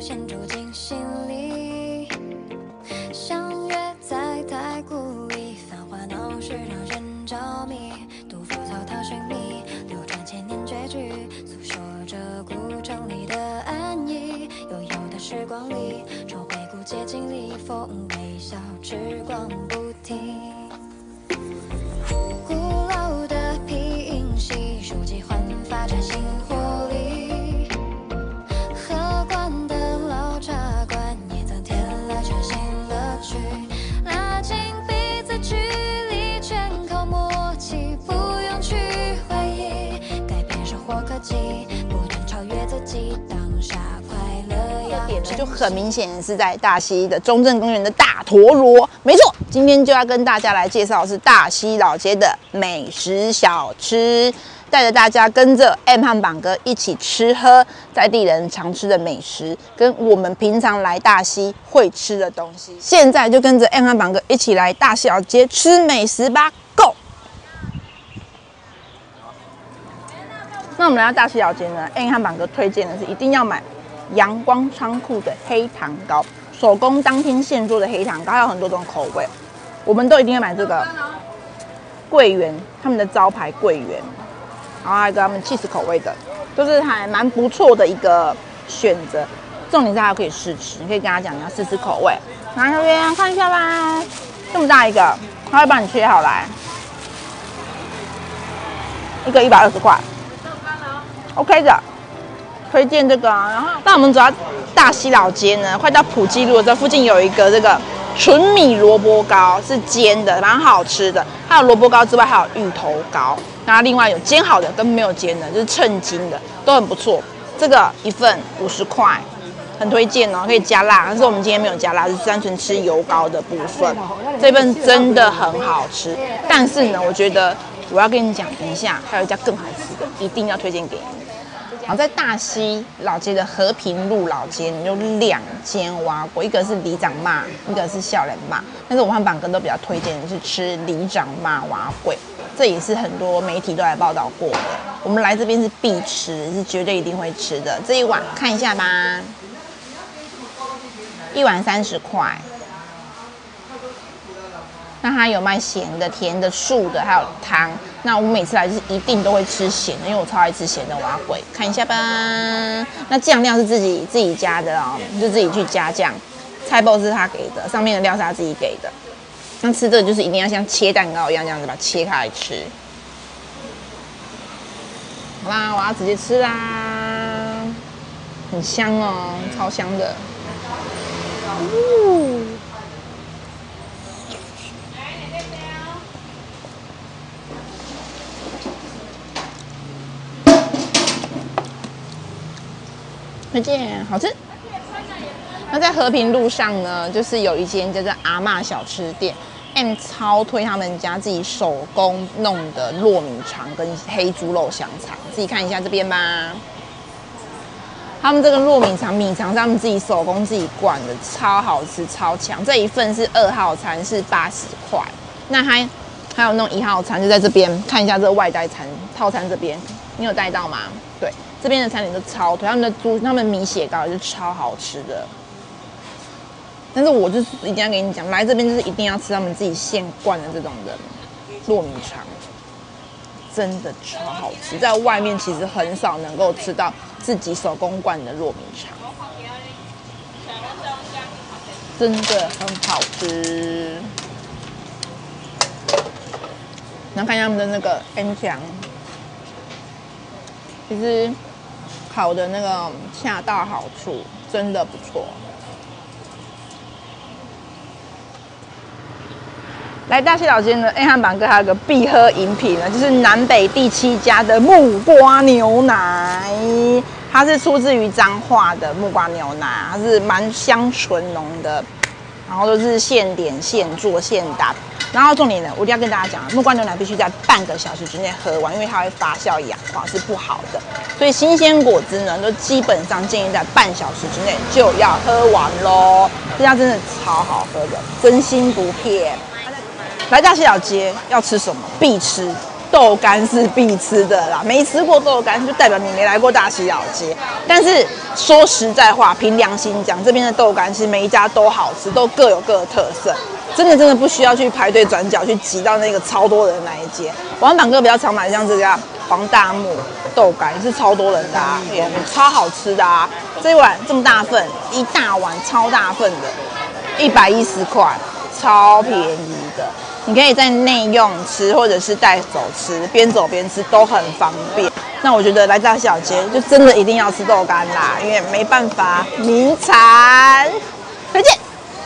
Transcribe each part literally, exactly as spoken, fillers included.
先住进心里。相约在太古里，繁华闹市让人着迷。杜甫草堂寻觅，流传千年绝句，诉说着古城里的安逸。悠悠的时光里，重回古街经历，风味小吃逛不停。古老的皮影戏，书籍焕发崭新活力。喝惯的老茶馆，也增添了全新乐趣。拉近彼此距离，全靠默契，不用去怀疑。改变生活科技，不断超越自己，当下快乐要点呢就很明显是在大溪的中正公园的大陀螺，没错，今天就要跟大家来介绍的是大溪老街的美食小吃，带着大家跟着 M 和榜哥一起吃喝在地人常吃的美食，跟我们平常来大溪会吃的东西。现在就跟着 M 和榜哥一起来大溪老街吃美食吧 ，Go！ 那我们来到大溪老街呢 ，M 和榜哥推荐的是一定要买阳光仓库的黑糖糕，手工当天现做的黑糖糕，还有很多种口味，我们都一定要买这个桂圆，他们的招牌桂圆，然后还有一个他们 cheese 口味的，都是还蛮不错的一个选择。重点是它可以试吃，你可以跟他讲你要试吃口味，拿这边看一下吧，这么大一个，他会帮你切好来，一个一百二十块 ，OK 的。推荐这个啊，然后那我们走到大溪老街呢，快到普济路的时候，附近有一个这个纯米萝卜糕，是煎的，蛮好吃的。还有萝卜糕之外，还有芋头糕，然后另外有煎好的跟没有煎的，就是称斤的，都很不错。这个一份五十块，很推荐哦，可以加辣，但是我们今天没有加辣，是单纯吃油糕的部分。这份真的很好吃，但是呢，我觉得我要跟你讲，等一下还有一家更好吃的，一定要推荐给你。然后在大溪老街的和平路老街，你有两间碗粿，一个是里长妈，一个是笑脸妈。但是我和榜哥都比较推荐的是吃里长妈碗粿，这也是很多媒体都来报道过的。我们来这边是必吃，是绝对一定会吃的。这一碗看一下吧，一碗三十块。那它有卖咸的、甜的、素的，还有汤。那我每次来就是一定都会吃咸的，因为我超爱吃咸的碗粿。看一下吧。那酱料是自己自己加的哦，就自己去加酱。菜包是他给的，上面的料是他自己给的。那吃这个就是一定要像切蛋糕一样这样子把它切开来吃。好啦，我要直接吃啦，很香哦，超香的。呜。推荐好吃。那在和平路上呢，就是有一间叫做阿嬷小吃店 ，M 超推他们家自己手工弄的糯米肠跟黑猪肉香肠，自己看一下这边吧。他们这个糯米肠、米肠是他们自己手工自己灌的，超好吃、超强。这一份是二号餐，是八十块。那还还有那种一号餐，就在这边看一下这个外带餐套餐这边，你有带到吗？对。这边的餐点都超推，他们的猪、他们米血糕也是超好吃的。但是我就是一定要跟你讲，来这边就是一定要吃他们自己现灌的这种的糯米肠，真的超好吃。在外面其实很少能够吃到自己手工灌的糯米肠，真的很好吃。然后看一下他们的那个 M 酱，其实烤的那个恰到好处，真的不错。来大溪老街呢 ，A 和榜哥还有个必喝饮品呢，就是南北第七家的木瓜牛奶。它是出自于彰化的木瓜牛奶，它是蛮香醇浓的，然后都是现点现做现打。然后重点呢，我一定要跟大家讲，木瓜牛奶必须在半个小时之内喝完，因为它会发酵氧化，是不好的。所以新鲜果汁呢，都基本上建议在半小时之内就要喝完咯。这家真的超好喝的，真心不骗。来大溪老街要吃什么？必吃豆干是必吃的啦，没吃过豆干就代表你没来过大溪老街。但是说实在话，凭良心讲，这边的豆干其实每一家都好吃，都各有各的特色，真的真的不需要去排队转角去挤到那个超多人的那一间。王板哥比较常买像这家黄大木豆干，也是超多人的啊，也超好吃的啊。这一碗这么大份，一大碗超大份的，一百一十块，超便宜的。你可以在内用吃，或者是带走吃，边走边吃都很方便。那我觉得来大溪老街就真的一定要吃豆干啦，因为没办法，名产推荐。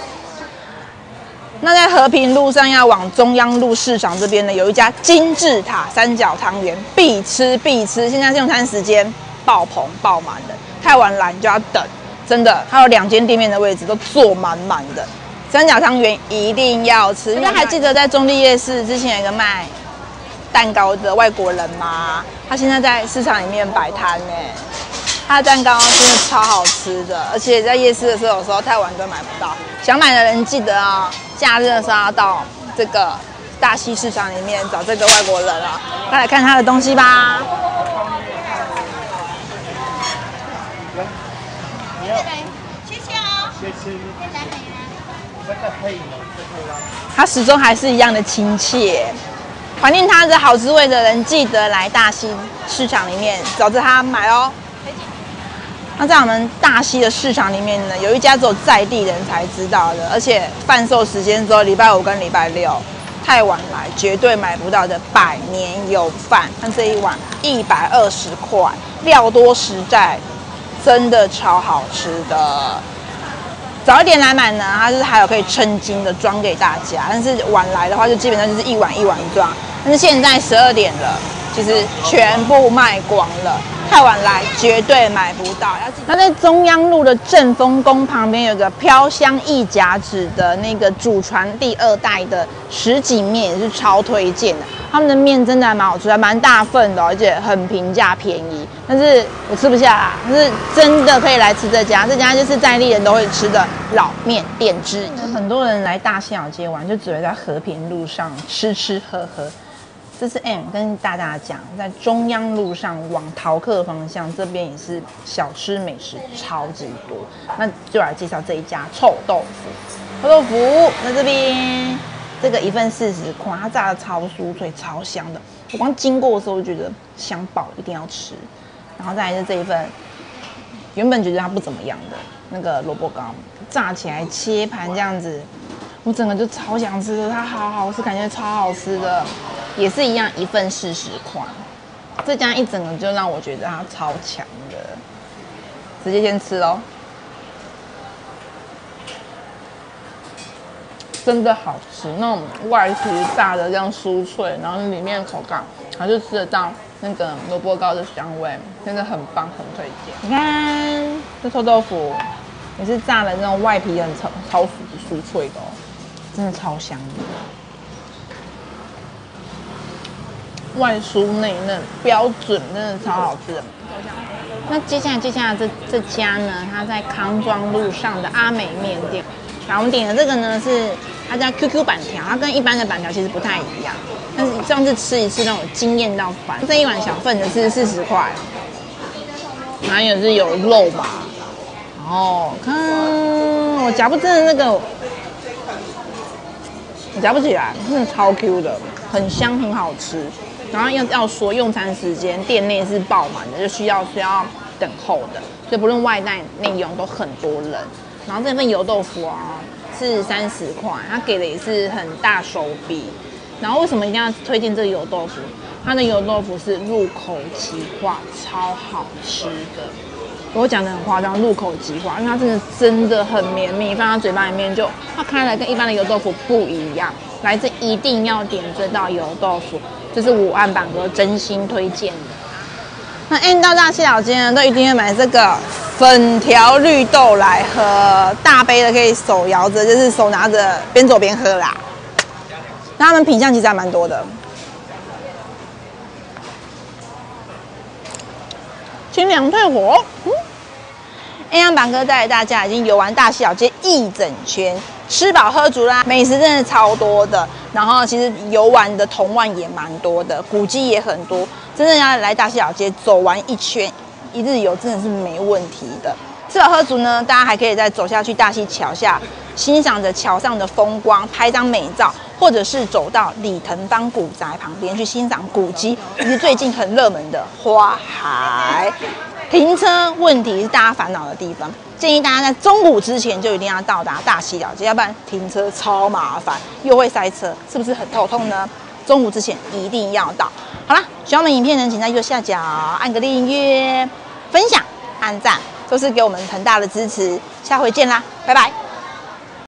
那在和平路上要往中央路市场这边呢，有一家金字塔三角汤圆，必吃必吃。现在是用餐时间爆棚爆满的，太晚来你就要等，真的。还有两间店面的位置都坐满满的。三角汤圆一定要吃。大家还记得在中立夜市之前有一个卖蛋糕的外国人吗？他现在在市场里面摆摊呢。他的蛋糕真的超好吃的，而且在夜市的时候有时候太晚都买不到。想买的人记得啊、哦，假日的时候要到这个大溪市场里面找这个外国人啊，快来看他的东西吧。谢谢哦。谢谢。他始终还是一样的亲切，怀念他的好滋味的人，记得来大溪市场里面找着他买哦。那在我们大溪的市场里面呢，有一家只有在地人才知道的，而且贩售时间只有礼拜五跟礼拜六，太晚来绝对买不到的百年油饭。看这一碗一百二十块，料多实在，真的超好吃的。早一点来买呢，它就是还有可以称斤的装给大家，但是晚来的话就基本上就是一碗一碗装。但是现在十二点了，其实全部卖光了，太晚来绝对买不到。那在中央路的正丰宫旁边有个飘香一甲子的那个祖传第二代的什锦面，也是超推荐的。他们的面真的还蛮好吃，还蛮大份的、哦，而且很平价便宜。但是我吃不下啦，但是真的可以来吃这家，这家就是在地人都会吃的老面店之一。很多人来大溪老街玩，就只会在和平路上吃吃喝喝。这是 M 跟大家讲，在中央路上往桃客方向这边也是小吃美食超级多。那就来介绍这一家臭豆腐。臭豆腐在这边，这个一份四十块，它炸的超酥脆、超香的。我光经过的时候就觉得香爆，一定要吃。然后再来是这一份，原本觉得它不怎么样的那个萝卜糕，炸起来切盘这样子，我整个就超想吃的，它好好吃，感觉超好吃的。也是一样，一份四十块，这家一整个就让我觉得它超强的，直接先吃哦，真的好吃，那种外皮炸的这样酥脆，然后里面口感，然后就吃得到那个萝卜糕的香味，真的很棒，很推荐。你看这臭豆腐也是炸的那种外皮很超超酥脆的哦，真的超香的。外酥内嫩，标准，真的超好吃的。那接下来，接下来这这家呢，它在康庄路上的阿美面店。然后我们点的这个呢是它叫 Q Q 板条，它跟一般的板条其实不太一样。但是上次吃一次让我惊艳到烦。这一碗小份的是四十块，然后也是有肉吧。然后看我夹不真的那个，我夹不起来，真的超 Q 的，很香，很好吃。然后要要说用餐时间，店内是爆满的，就需要需要等候的，所以不论外带内用都很多人。然后这份油豆腐啊是三十块，它给的也是很大手笔。然后为什么一定要推荐这个油豆腐？它的油豆腐是入口即化，超好吃的。我讲的很夸张，入口即化，因为它真的真的很绵密，放到嘴巴里面就它开来跟一般的油豆腐不一样。来自一定要点这道油豆腐，这是我和板哥真心推荐的。那 N 到大溪老街呢，都一定会买这个粉条绿豆来喝，大杯的可以手摇着，就是手拿着边走边喝啦。那他们品相其实还蛮多的，清凉退火。嗯 ，N 和板哥带大家已经游完大溪老街一整圈。 吃饱喝足啦，美食真的超多的。然后其实游玩的童玩也蛮多的，古迹也很多。真的要来大溪老街走完一圈，一日游真的是没问题的。吃饱喝足呢，大家还可以再走下去大溪桥下，欣赏着桥上的风光，拍张美照，或者是走到李腾芳古宅旁边去欣赏古迹，以及最近很热门的花海。停车问题是大家烦恼的地方，建议大家在中午之前就一定要到达大溪老街，要不然停车超麻烦，又会塞车，是不是很头痛呢？中午之前一定要到。好啦，喜欢我们影片呢，请在右下角按个订阅、分享、按赞，都是给我们很大的支持。下回见啦，拜拜。